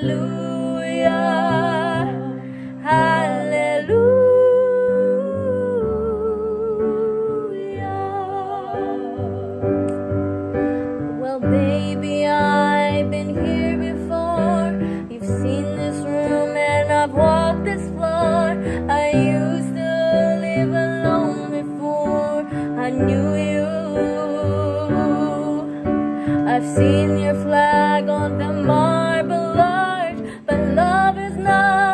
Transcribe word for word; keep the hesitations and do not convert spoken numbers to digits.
Hallelujah. Well, baby, I've been here before. You've seen this room and I've walked this floor. I used to live alone before I knew you. I've seen your flag on the marble arch, but love is not